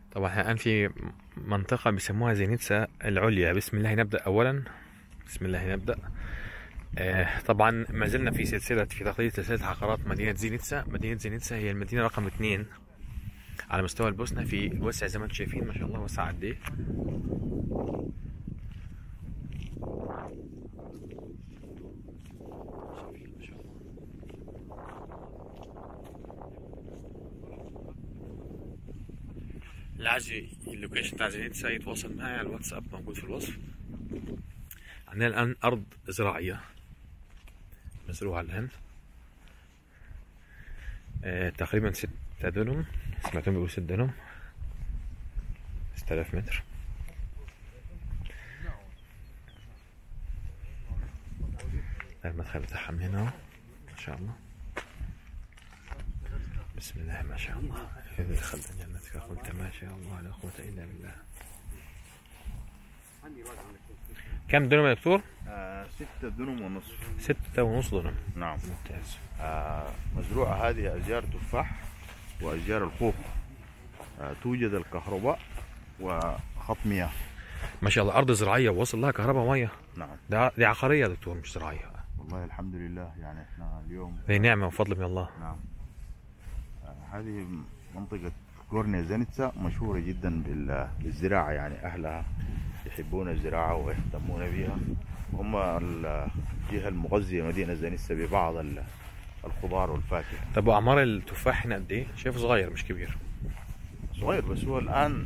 طبعا احنا الآن في منطقة بيسموها زينيتسا العليا. بسم الله نبدأ أولا. بسم الله نبدأ. طبعا ما زلنا في تغطية سلسلة عقارات مدينة زينيتسا. مدينة زينيتسا هي المدينة رقم 2 على مستوى البوسنة في الوسع، زي ما انتم شايفين ما شاء الله وسع قد ايه. اللي عايز اللوكيشن بتاع زينيتسا يتواصل معي على الواتساب، موجود في الوصف. عندنا الآن أرض زراعية مزروعة الآن، تقريبا 6 دونم، سمعتهم بيقولوا 6 دونم، 6000 متر. المدخل بتاعها من هنا ما شاء الله. بسم الله ما شاء الله. إذا دخلت جنتك قلت ما شاء الله لا قوة إلا بالله. كم دونم يا دكتور؟ 6 دونم ونصف. 6.5 دونم. نعم ممتاز. مزروعة هذه أشجار تفاح وأشجار الخوخ. توجد الكهرباء وخط مياه. ما شاء الله أرض زراعية ووصل لها كهرباء ومية. نعم. دي عقارية يا دكتور مش زراعية. والله الحمد لله، يعني احنا اليوم هي نعمة وفضل من الله. نعم. هذه منطقة غورنيا زينيتسا مشهورة جدا بالزراعة، يعني أهلها يحبون الزراعة ويهتمون بها، هم الجهة المغذية مدينة زينيتسا ببعض الخضار والفاكهة. طب وأعمار التفاح هنا قد إيه؟ شايفه صغير مش كبير. صغير، بس هو الآن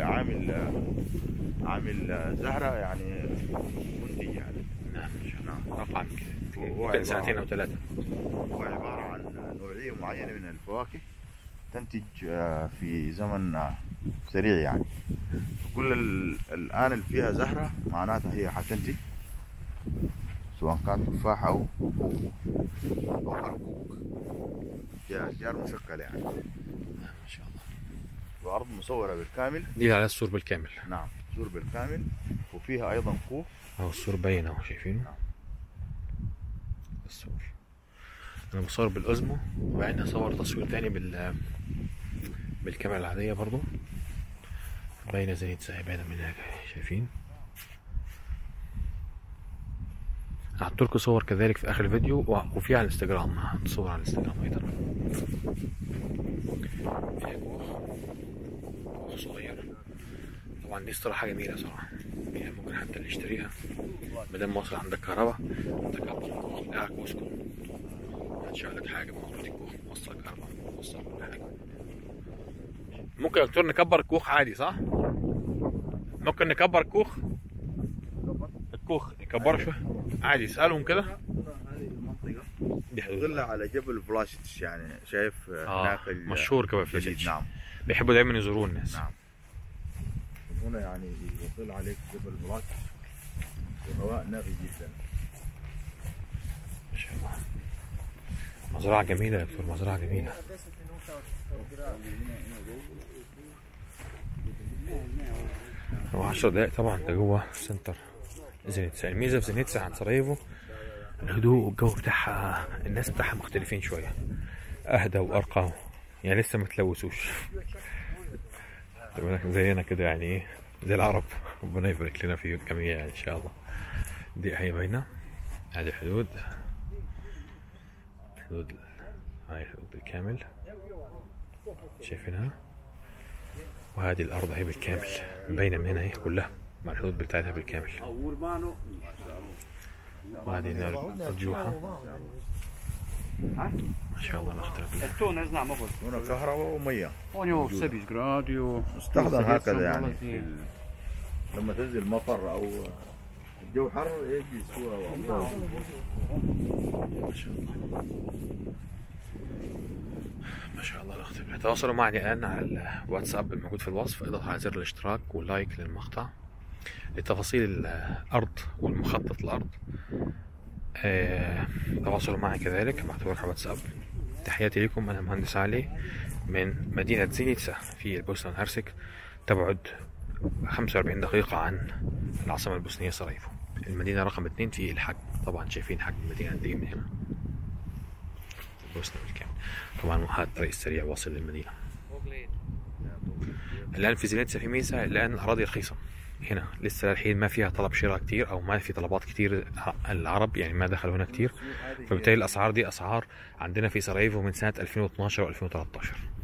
عامل زهرة يعني منتج يعني. نعم نعم. أقع من كده ممكن 2 أو 3. هو عبارة عن نوعية معينة من الفواكه تنتج في زمن سريع يعني. كل الآن اللي فيها زهرة معناتها هي حتنتج، سواء كان تفاح أو كركوك. هي أشجار مشكلة يعني. ما شاء الله. وأرض مصورة بالكامل. دي على السور بالكامل. نعم سور بالكامل، وفيها أيضا خوخ. أهو السور باين أهو شايفينه. نعم. السور أنا بصور بالأوزمو، وبعدين أصور تصوير تاني بالكاميرا العادية برضو. باينة زينيتسا باينة من هناك شايفين. هحط لكم صور كذلك في آخر الفيديو، وفي على الانستجرام، هحط صور على الانستجرام أيضا. فيها كوخ صغير. طبعا دي استراحة جميلة صراحة، يعني ممكن حتى اللي يشتريها مادام واصل عندك كهرباء، عندك الكوخ بتاعك واسكن، هتشغل لك حاجة موجود الكوخ موصل كهرباء موصل كل حاجة. ممكن يا دكتور نكبر الكوخ عادي صح؟ ممكن نكبر الكوخ نكبره شوية عادي، اسألهم كده. هذه المنطقة دي حدود تطل على جبل فلاشتش، يعني شايف هناك مشهور كمان في الجديد. نعم. بيحبوا دايما يزورون الناس. نعم. هنا يعني يطل عليك جبل فلاشتش وهواء نقي جدا. ما شاء الله. مزرعة جميلة يا دكتور، مزرعة جميلة. هو 10 دقايق طبعا ده جوه سنتر زينيتسا. الميزة في زينيتسا عن سراييفو الهدوء والجو بتاعها، الناس بتاعها مختلفين شوية، أهدى وأرقى، يعني لسه ما تلوثوش زينا كده يعني ايه، زي العرب. ربنا يبارك لنا فيهم جميعا يعني ان شاء الله. دي هي باينة، هذه الحدود، هاي الحدود بالكامل شايفينها، وهذه الأرض هي بالكامل باينة من هنا هي كلها مع الحدود بتاعتها بالكامل. وهذه الأرجوحة ما شاء الله لا اختلاف. هنا كهرباء ومياه. مستخدم هكذا يعني لما تنزل مطر او الجو حر يجي صورة وأمطار. ما شاء الله ما شاء الله لا اختلاف. تواصلوا معي الآن على الواتساب الموجود في الوصف، اضغط على زر الاشتراك واللايك للمقطع لتفاصيل الأرض والمخطط الأرض. تواصلوا معي كذلك مع على الواتساب. تحياتي لكم، أنا مهندس علي من مدينة زينيتسا في البوسنة والهرسك، تبعد 45 دقيقة عن العاصمة البوسنية سراييفو. المدينة رقم 2 في الحجم، طبعا شايفين حجم المدينة دي من هنا البوسنة بالكامل. طبعا هذا الطريق السريع واصل للمدينة. الان في فيزيلينسا في ميسا الان الاراضي رخيصه هنا، لسه الحين ما فيها طلب شراء كتير او ما في طلبات كتير، العرب يعني ما دخلوا هنا كتير، فبالتالي الاسعار دي اسعار عندنا في سراييفو من سنه 2012 و2013.